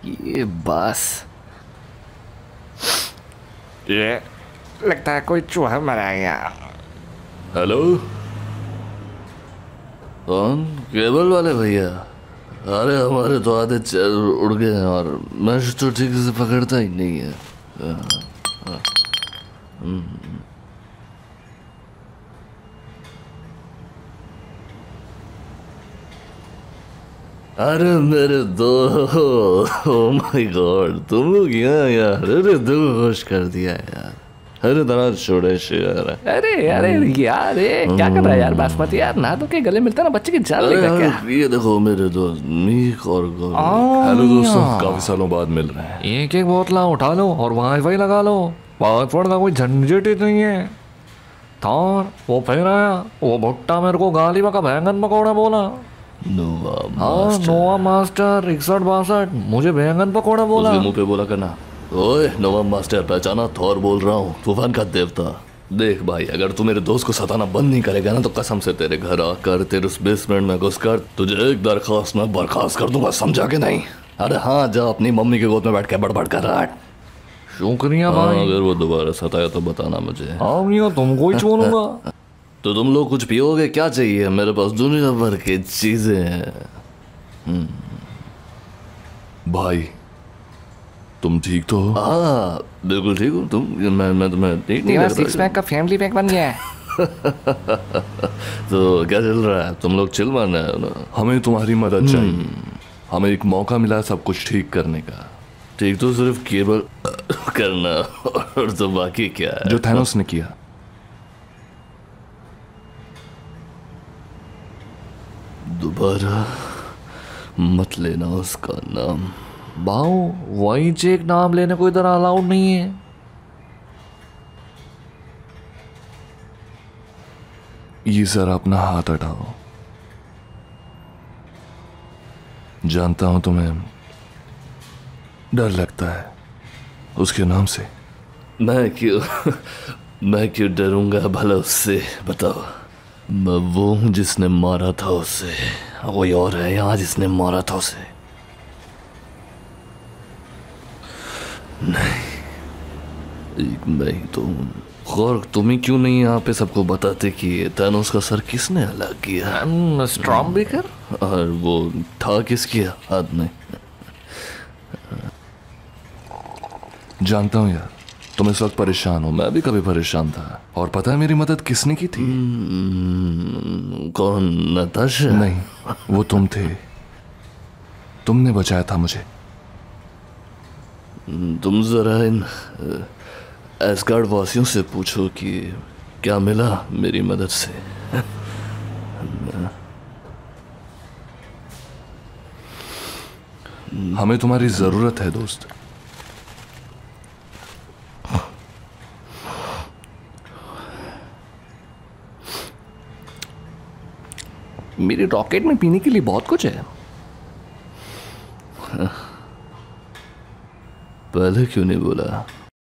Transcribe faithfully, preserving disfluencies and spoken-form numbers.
ये बस ये लगता है कोई चूहा मरा गया। हेलो, कौन? केबल वाले भैया? अरे हमारे तो आधे उड़ गए हैं और मैच तो ठीक से पकड़ता ही नहीं है। अरे मेरे दो, ओह माय गॉड, तुम लोग यहाँ यार, अरे दिल खुश कर दिया यार। अरे दराज छोड़े शेर। अरे अरे यार, ये क्या कर रहा है यार बासमती यार? ना तो के गले मिलता ना बच्चे की जान लेगा क्या? ये देखो मेरे दोस्त मीक और गौरव। हेलो दोस्तों, काफी सालों बाद मिल रहे हैं। एक एक बोतला उठा लो और वाईफाई लगा लो, पासवर्ड का कोई झंझट ही नहीं है। और वो फिर आया, वो भुट्टा मेरे को गाली में का बैंगन पकौड़ा बोला। नोवा हाँ मास्टर। नोवा मास्टर इकसठ बासठ मुझे बैंगन पकौड़ा बोला। उसके मुंह पे बोला करना, ओए नोवा मास्टर पहचाना? थॉर बोल रहा हूँ, तूफान का देवता। देख भाई, अगर तू मेरे दोस्त को सताना बंद नहीं करेगा ना तो कसम से तेरे घर आकर, तेरे उस बेसमेंट में घुसकर तुझे एक दरखास्त में बर्खास्त कर दूंगा, समझा के नहीं? अरे हाँ, जा अपनी मम्मी के गोद में बैठ के बड़बड़ कर रहा है। शुक्रिया हाँ, भाई। अगर वो दोबारा सताया तो बताना मुझे। हाँ भैया, तुमको ही छोड़ूंगा। तो तुम लोग कुछ पियोगे? क्या चाहिए? मेरे पास दुनिया भर की चीजें हैं। भाई तुम ठीक तो हो? हाँ बिल्कुल ठीक हूँ। तुम? मैं मैं तुम्हें ठीक नहीं तेरा लग सिक्स पैक का फैमिली पैक बन गया है। तो क्या चल रहा है? तुम लोग चिल मारना है ना? हमें तुम्हारी मदद चाहिए। हमें एक मौका मिला है सब कुछ ठीक करने का। ठीक तो सिर्फ केबल करना, और तो बाकी क्या है? जो थैनोस ने किया। दोबारा मत लेना उसका नाम। बाऊ वही चेक नाम लेने को इधर अलाउड नहीं है। ये जरा अपना हाथ हटाओ। जानता हूं तुम्हें डर लगता है उसके नाम से। मैं क्यों मैं क्यों डरूंगा भला उससे? बताओ। मैं वो हूं जिसने मारा था उसे, कोई और है यहाँ जिसने मारा था उसे? नहीं, एक मैं ही तो हूँ। और तुम ही क्यों नहीं यहाँ पे सबको बताते कि थैनोस का सर किसने अलग किया? Strong baker. और वो था किसके हाथ में? जानता हूं यार, तुम इस वक्त परेशान हो। मैं भी कभी परेशान था। और पता है मेरी मदद किसने की थी? hmm, कौन? नताशा? नहीं, वो तुम थे। तुमने बचाया था मुझे। तुम जरा इन एस्गार्ड वासियों से पूछो कि क्या मिला मेरी मदद से। हमें तुम्हारी जरूरत है दोस्त। मेरी रॉकेट में पीने के लिए बहुत कुछ है। पहले क्यों नहीं बोला?